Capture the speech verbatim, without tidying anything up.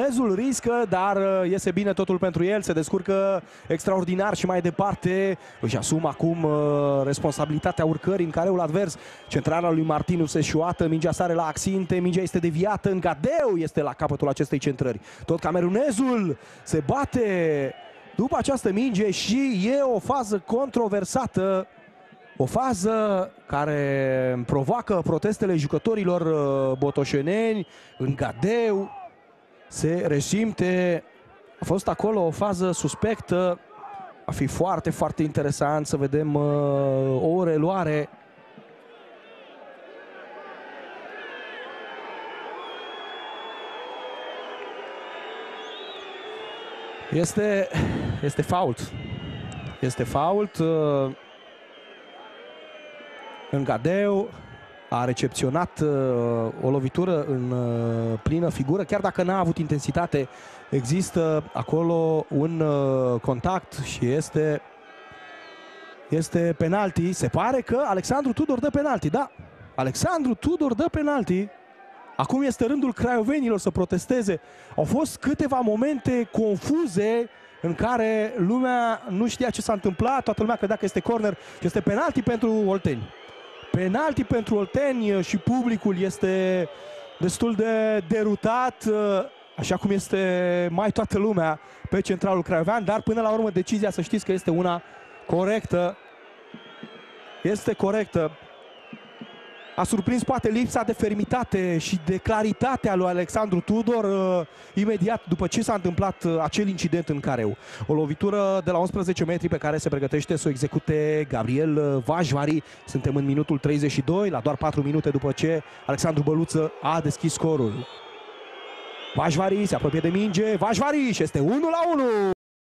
Camerunezul riscă, dar iese bine totul pentru el, se descurcă extraordinar și mai departe își asumă acum responsabilitatea urcării în careul advers. Centrala lui Martinus eșuată, mingea sare la Axinte, mingea este deviată, în Gadeu este la capătul acestei centrări. Tot camerunezul se bate după această minge și e o fază controversată. O fază care provoacă protestele jucătorilor botoșeneni. În Gadeu se resimte. A fost acolo o fază suspectă. Va fi foarte, foarte interesant să vedem o reluare. Este, este fault. Este fault. În Gadeu a recepționat uh, o lovitură în uh, plină figură, chiar dacă n-a avut intensitate, există acolo un uh, contact și este, este penalti. Se pare că Alexandru Tudor dă penalti, da, Alexandru Tudor dă penalti. Acum este rândul craiovenilor să protesteze. Au fost câteva momente confuze în care lumea nu știa ce s-a întâmplat, toată lumea credea că este corner și este penalti pentru Olteni. Penalti pentru Olteni și publicul este destul de derutat, așa cum este mai toată lumea pe centralul craiovean, dar până la urmă decizia, să știți că este una corectă. Este corectă. A surprins poate lipsa de fermitate și de claritate a lui Alexandru Tudor uh, imediat după ce s-a întâmplat uh, acel incident în careu. O lovitură de la unsprezece metri pe care se pregătește să o execute Gabriel Vajvari. Suntem în minutul treizeci și doi, la doar patru minute după ce Alexandru Băluță a deschis scorul. Vajvari se apropie de minge, Vajvari și este unu la unu!